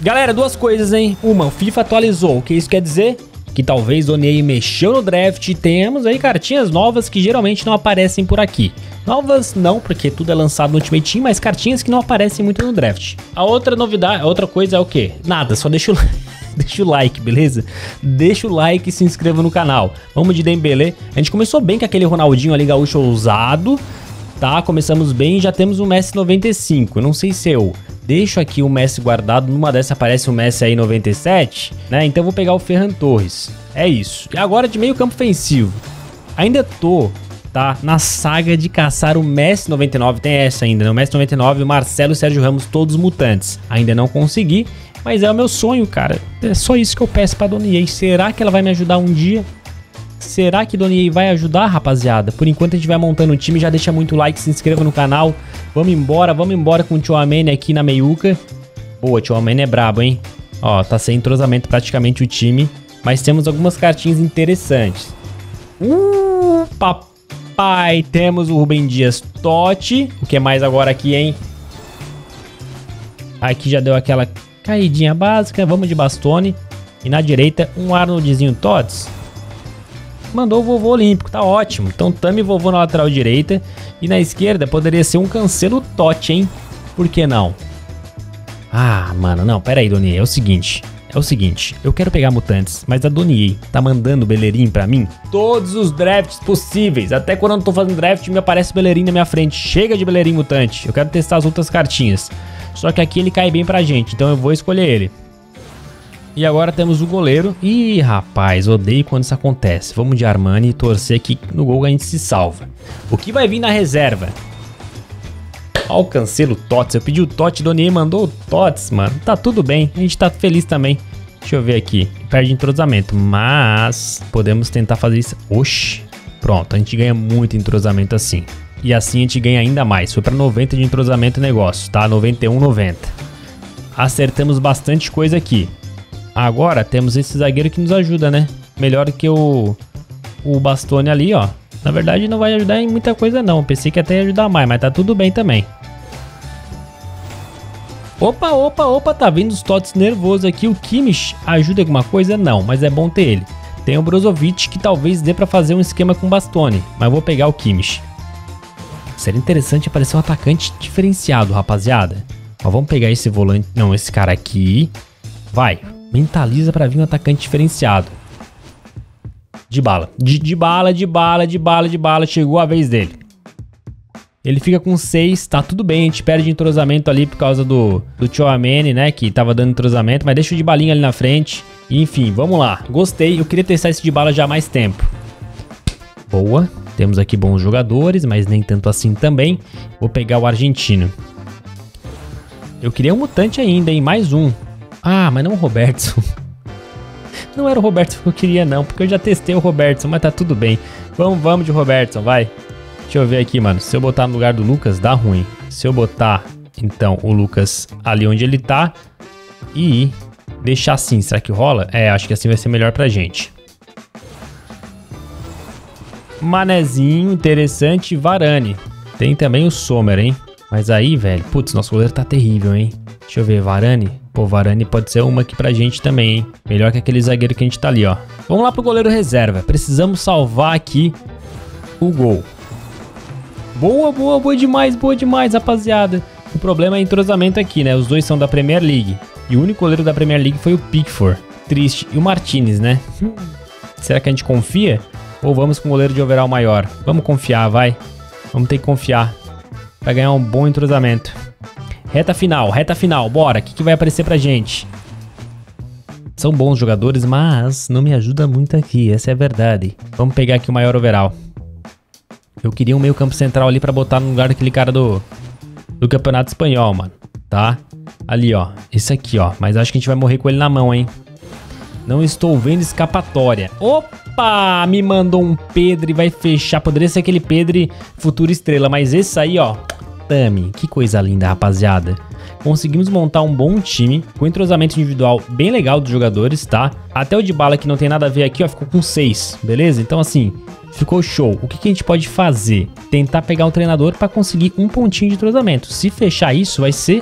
Galera, duas coisas, hein? Uma, o FIFA atualizou. O que isso quer dizer? Que talvez o EA mexeu no draft e temos aí cartinhas novas que geralmente não aparecem por aqui. Novas não, porque tudo é lançado no Ultimate Team, mas cartinhas que não aparecem muito no draft. A outra novidade, a outra coisa é o quê? Nada, só deixa o like, beleza? Deixa o like e se inscreva no canal. Vamos de Dembélé. A gente começou bem com aquele Ronaldinho ali gaúcho ousado, tá? Começamos bem e já temos o Messi 95. Não sei se eu deixo aqui o Messi guardado, numa dessas aparece o Messi aí 97, né? Então eu vou pegar o Ferran Torres. É isso. E agora de meio campo ofensivo. Ainda tô, tá, na saga de caçar o Messi 99. Tem essa ainda, né? O Messi 99, o Marcelo e o Sérgio Ramos, todos mutantes. Ainda não consegui, mas é o meu sonho, cara. É só isso que eu peço pra Dona EA. Será que ela vai me ajudar um dia? Será que Dona EA vai ajudar, rapaziada? Por enquanto a gente vai montando o time, já deixa muito like, se inscreva no canal. Vamos embora com o Tchouaméni aqui na meiuca. Boa, Tchouaméni é brabo, hein? Ó, tá sem entrosamento praticamente o time, mas temos algumas cartinhas interessantes. Papai, temos o Rubem Dias Totti. O que mais agora aqui, hein? Aqui já deu aquela caidinha básica, vamos de Bastoni. E na direita, um Arnoldzinho Tots. Mandou o vovô olímpico, tá ótimo. Então Tami vovô na lateral direita. E na esquerda poderia ser um Cancelo Totti, hein? Por que não? Ah, mano, não, pera aí, Dona EA. É o seguinte, eu quero pegar mutantes, mas a Dona EA tá mandando o Bellerin pra mim todos os drafts possíveis. Até quando eu não tô fazendo draft, me aparece o Bellerin na minha frente. Chega de Bellerin mutante, eu quero testar as outras cartinhas. Só que aqui ele cai bem pra gente, então eu vou escolher ele. E agora temos o goleiro. Ih, rapaz, odeio quando isso acontece. Vamos de Armani e torcer que no gol a gente se salva. O que vai vir na reserva? Ó o Cancelo Tots. Eu pedi o Totti, Dona EA mandou o Tots, mano. Tá tudo bem, a gente tá feliz também. Deixa eu ver aqui. Perde entrosamento, mas podemos tentar fazer isso. Oxi, pronto, a gente ganha muito entrosamento assim. E assim a gente ganha ainda mais. Foi pra 90 de entrosamento o negócio, tá? 91, 90. Acertamos bastante coisa aqui. Agora temos esse zagueiro que nos ajuda, né? Melhor que o Bastoni ali, ó. Na verdade não vai ajudar em muita coisa não. Pensei que até ia ajudar mais, mas tá tudo bem também. Opa, tá vindo os Tots nervosos aqui. O Kimmich ajuda em alguma coisa? Não, mas é bom ter ele. Tem o Brozovic que talvez dê pra fazer um esquema com o Bastoni, mas vou pegar o Kimmich. Seria interessante aparecer um atacante diferenciado, rapaziada. Ó, vamos pegar esse volante, não, esse cara aqui. Vai. Mentaliza pra vir um atacante diferenciado. De bala. De bala. Chegou a vez dele. Ele fica com 6. Tá tudo bem. A gente perde entrosamento ali por causa do Tchouaméni, né? Que tava dando entrosamento. Mas deixa o de balinha ali na frente. E, enfim, vamos lá. Gostei. Eu queria testar esse de bala já há mais tempo. Boa. Temos aqui bons jogadores, mas nem tanto assim também. Vou pegar o argentino. Eu queria um mutante ainda, hein? Mais um. Ah, mas não o Robertson. Não era o Robertson que eu queria não, porque eu já testei o Robertson, mas tá tudo bem. Vamos de Robertson, vai. Deixa eu ver aqui, mano. Se eu botar no lugar do Lucas, dá ruim. Se eu botar, então, o Lucas ali onde ele tá e deixar assim, será que rola? É, acho que assim vai ser melhor pra gente. Manezinho, interessante, Varane. Tem também o Sommer, hein? Mas aí, velho, putz, nosso goleiro tá terrível, hein? Deixa eu ver, Varane. Pô, Varane pode ser uma aqui pra gente também, hein? Melhor que aquele zagueiro que a gente tá ali, ó. Vamos lá pro goleiro reserva. Precisamos salvar aqui o gol. Boa demais, rapaziada. O problema é entrosamento aqui, né? Os dois são da Premier League. E o único goleiro da Premier League foi o Pickford. Triste. E o Martinez, né? Será que a gente confia? Ou vamos com o goleiro de overall maior? Vamos confiar, vai. Vamos ter que confiar. Pra ganhar um bom entrosamento. Reta final, bora. O que vai aparecer pra gente? São bons jogadores, mas não me ajuda muito aqui, essa é a verdade. Vamos pegar aqui o maior overall. Eu queria um meio campo central ali pra botar no lugar daquele cara do Campeonato Espanhol, mano. Tá? Ali, ó. Esse aqui, ó. Mas acho que a gente vai morrer com ele na mão, hein? Não estou vendo escapatória. Opa! Me mandou um Pedri, vai fechar. Poderia ser aquele Pedri futura estrela, mas esse aí, ó. Tami, que coisa linda, rapaziada. Conseguimos montar um bom time, com entrosamento individual bem legal dos jogadores, tá? Até o Dybala, que não tem nada a ver aqui, ó, ficou com 6, beleza? Então, assim, ficou show. O que a gente pode fazer? Tentar pegar um treinador para conseguir um pontinho de entrosamento. Se fechar isso, vai ser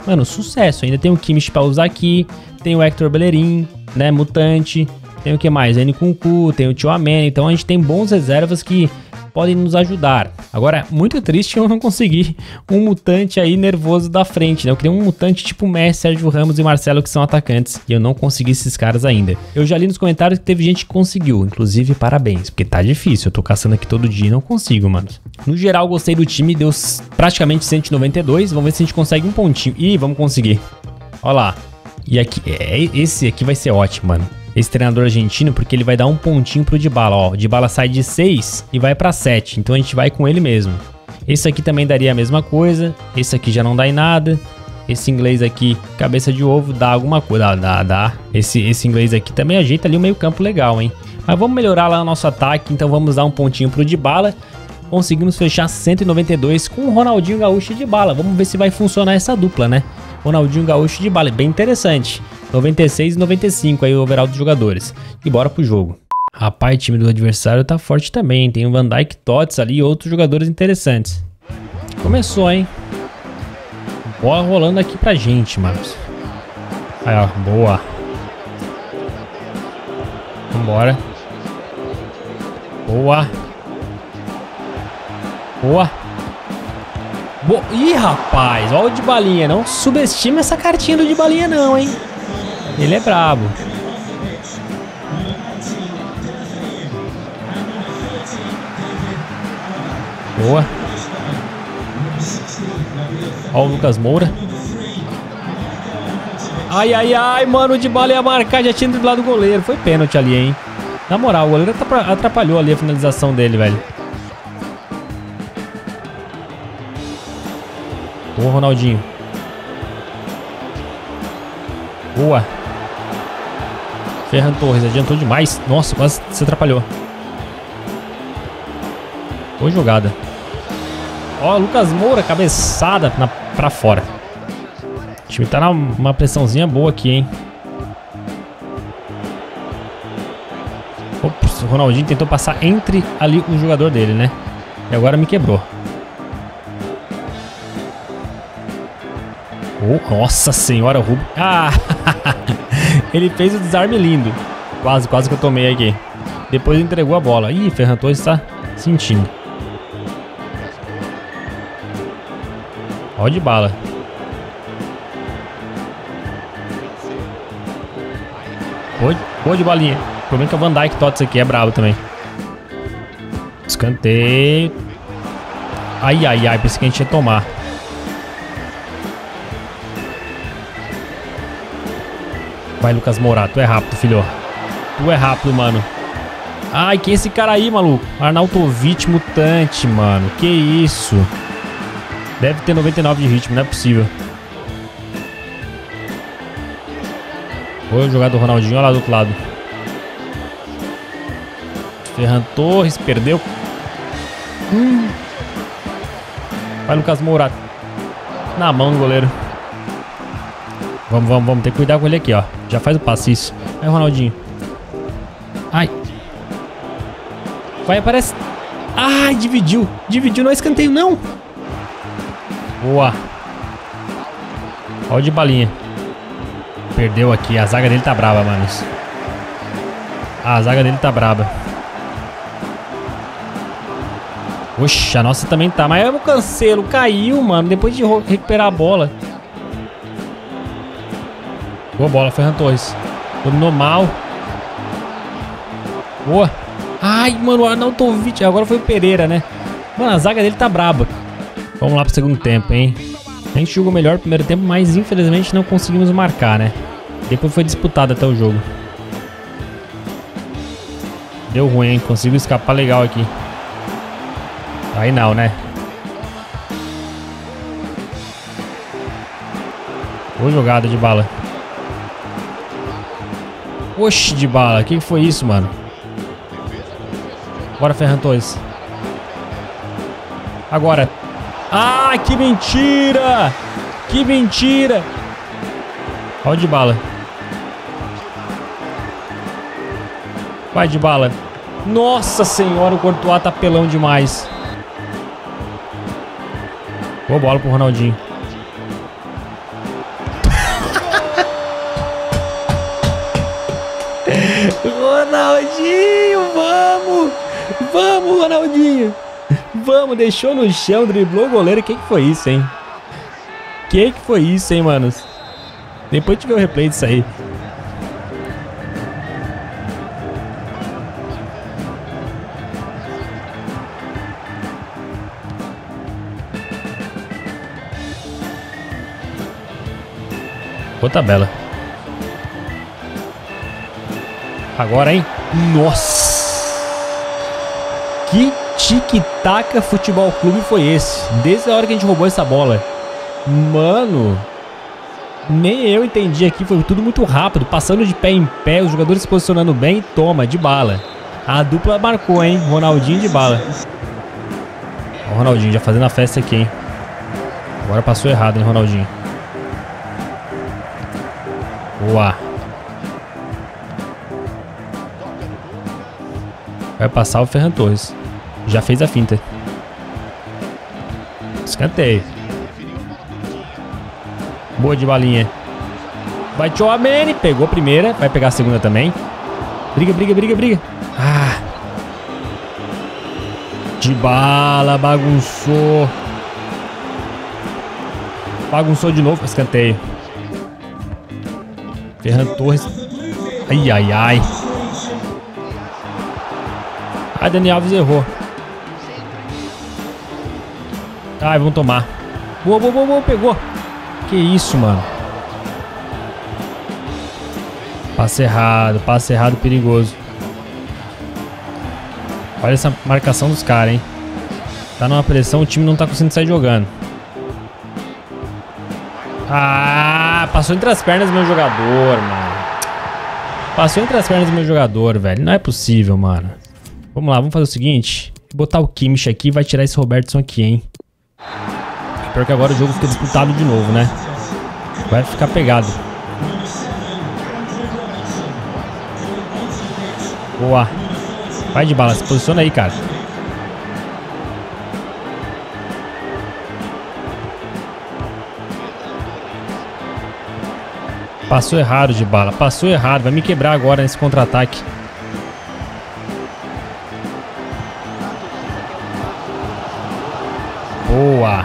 Mano, sucesso. Ainda tem o Kimmich pra usar aqui. Tem o Hector Bellerin, né? Mutante. Tem o que mais? Nkunku, tem o Tchouaméni. Então a gente tem bons reservas que podem nos ajudar. Agora, muito triste eu não conseguir um mutante aí nervoso da frente, né? Eu queria um mutante tipo Messi, Sérgio Ramos e Marcelo, que são atacantes, e eu não consegui esses caras ainda. Eu já li nos comentários que teve gente que conseguiu, inclusive parabéns, porque tá difícil, eu tô caçando aqui todo dia e não consigo, mano. No geral, gostei do time, deu praticamente 192, vamos ver se a gente consegue um pontinho. Ih, vamos conseguir. Olha lá. E aqui, esse aqui vai ser ótimo, mano. Esse treinador argentino, porque ele vai dar um pontinho pro Dybala, ó. O Dybala sai de 6 e vai pra 7, então a gente vai com ele mesmo. Esse aqui também daria a mesma coisa, esse aqui já não dá em nada. Esse inglês aqui, cabeça de ovo, dá alguma coisa, dá. Esse inglês aqui também ajeita ali o meio campo legal, hein. Mas vamos melhorar lá o nosso ataque, então vamos dar um pontinho pro Dybala. Conseguimos fechar 192 com o Ronaldinho Gaúcho e Dybala. Vamos ver se vai funcionar essa dupla, né. Ronaldinho Gaúcho e Dybala, bem interessante. 96 e 95 aí o overall dos jogadores. E bora pro jogo. Rapaz, o time do adversário tá forte também. Tem o Van Dijk, Tots ali e outros jogadores interessantes. Começou, hein? Bola rolando aqui pra gente, mano. Aí, ó, boa. Vambora. Boa. Boa. Ih, rapaz, olha o Dybalinha. Não subestima essa cartinha do Dybalinha não, hein? Ele é brabo. Boa. Olha o Lucas Moura. Ai, ai, ai, mano, o Dybala ia marcar, já tinha driblado o goleiro. Foi pênalti ali, hein? Na moral, o goleiro atrapalhou ali a finalização dele, velho. Boa, Ronaldinho. Boa. Ferran Torres adiantou demais. Nossa, quase se atrapalhou. Boa jogada. Ó, Lucas Moura, cabeçada pra fora. O time tá numa pressãozinha boa aqui, hein. Ops, o Ronaldinho tentou passar entre ali o jogador dele, né. E agora me quebrou. Oh, nossa senhora, o Rubio. Ah, ele fez o desarme lindo. Quase que eu tomei aqui. Depois entregou a bola. Ih, Ferran Torres está sentindo. Ó de bala. Boa de balinha. O problema é que o Van Dijk Tots aqui é brabo também. Escanteio. Ai, ai, ai. Pensei que a gente ia tomar. Vai, Lucas Moura, tu é rápido, filho. Tu é rápido, mano. Ai, quem é esse cara aí, maluco? Arnautovic mutante, mano. Que isso? Deve ter 99 de ritmo, não é possível. Boa jogada do Ronaldinho, olha lá do outro lado. Ferran Torres, perdeu. Vai, Lucas Moura. Na mão do goleiro. Vamos ter que cuidar com ele aqui, ó. Já faz o passe, isso. Vai, Ronaldinho. Ai. Vai, aparece. Ai, dividiu. Dividiu, não é escanteio, não. Boa. Olha o de balinha. Perdeu aqui. A zaga dele tá braba, manos. A zaga dele tá braba. Oxe, a nossa também tá. Mas o Cancelo caiu, mano. Depois de recuperar a bola. Boa bola, Ferran Torres. Dominou mal. Boa. Ai, mano, o Arnautovic. Agora foi o Pereira, né? Mano, a zaga dele tá braba. Vamos lá pro segundo tempo, hein? A gente jogou melhor no primeiro tempo, mas infelizmente não conseguimos marcar, né? Depois foi disputado até o jogo. Deu ruim, hein? Consigo escapar legal aqui. Aí não, né? Boa jogada de bala. Oxe, de bala. O que foi isso, mano? Bora, Ferran Torres. Agora. Ah, que mentira! Que mentira! Olha o de bala. Vai de bala. Nossa senhora, o Courtois tá pelão demais. Boa bola pro Ronaldinho. Ronaldinho, vamos! Vamos, Ronaldinho! Vamos, deixou no chão, driblou o goleiro. Que foi isso, hein? Que foi isso, hein, manos? Depois de ver o replay disso aí. Boa tabela. Agora, hein? Nossa! Que tic-tac futebol clube foi esse? Desde a hora que a gente roubou essa bola. Mano, nem eu entendi aqui. Foi tudo muito rápido. Passando de pé em pé. Os jogadores se posicionando bem. Toma, de bala. A dupla marcou, hein? Ronaldinho de bala. Ó, o Ronaldinho já fazendo a festa aqui, hein? Agora passou errado, hein, Ronaldinho? Boa. Vai passar o Ferran Torres. Já fez a finta. Escanteio. Boa de balinha. Vai Tchouaméni. Pegou a primeira. Vai pegar a segunda também. Briga, briga, briga, briga. Ah. De bala. Bagunçou. Bagunçou de novo. Escanteio. Ferran Torres. Ai, ai, ai. Ai, Dani Alves errou. Ai, vamos tomar. Boa, boa, boa, boa. Pegou. Que isso, mano. Passe errado perigoso. Olha essa marcação dos caras, hein. Tá numa pressão, o time não tá conseguindo sair jogando. Ah, passou entre as pernas do meu jogador, mano. Passou entre as pernas do meu jogador, velho. Não é possível, mano. Vamos lá, vamos fazer o seguinte. Vou botar o Kimmich aqui e vai tirar esse Robertson aqui, hein. Pior que agora o jogo fica disputado de novo, né? Vai ficar pegado. Boa. Vai de bala, se posiciona aí, cara. Passou errado de bala, passou errado. Vai me quebrar agora nesse contra-ataque. Boa.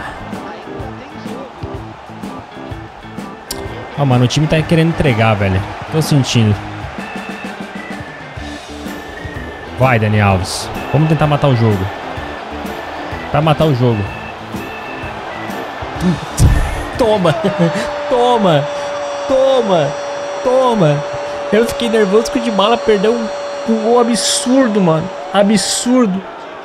Ah, mano, o time tá querendo entregar, velho. Tô sentindo. Vai, Dani Alves. Vamos tentar matar o jogo. Vai matar o jogo. Toma. Toma. Toma. Toma. Eu fiquei nervoso que o de bala perdeu um gol absurdo, mano. Absurdo.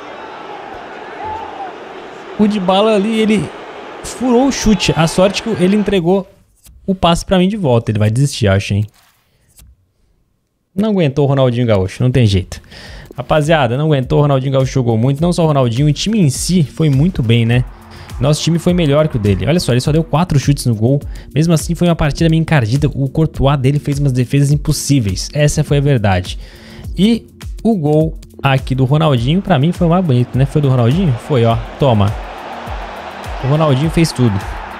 O de bala ali, ele furou o chute. A sorte que ele entregou o passe pra mim de volta. Ele vai desistir, acho, hein. Não aguentou o Ronaldinho Gaúcho, não tem jeito. Rapaziada, não aguentou, o Ronaldinho Gaúcho jogou muito. Não só o Ronaldinho, o time em si foi muito bem, né. Nosso time foi melhor que o dele. Olha só, ele só deu 4 chutes no gol. Mesmo assim, foi uma partida meio encardida. O Courtois dele fez umas defesas impossíveis. Essa foi a verdade. E o gol aqui do Ronaldinho, pra mim, foi o mais bonito, né. Foi do Ronaldinho? Foi, ó. Toma. O Ronaldinho fez tudo.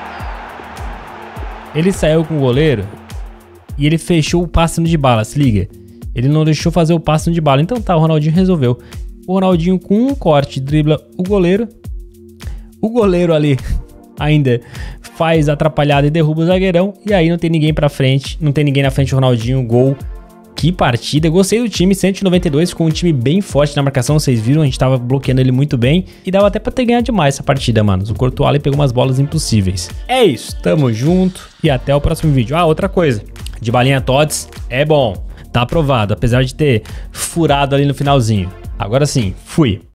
Ele saiu com o goleiro e ele fechou o passe no de bala, se liga. Ele não deixou fazer o passe no de bala. Então tá, o Ronaldinho resolveu. O Ronaldinho com um corte dribla o goleiro. O goleiro ali ainda faz atrapalhada e derruba o zagueirão. E aí não tem ninguém pra frente. Não tem ninguém na frente do Ronaldinho. Gol. Que partida. Gostei do time. 192 com um time bem forte na marcação. Vocês viram, a gente tava bloqueando ele muito bem. E dava até pra ter ganhado demais essa partida, mano. O Courtois pegou umas bolas impossíveis. É isso. Tamo junto. E até o próximo vídeo. Ah, outra coisa. De balinha Tots é bom. Tá aprovado. Apesar de ter furado ali no finalzinho. Agora sim. Fui.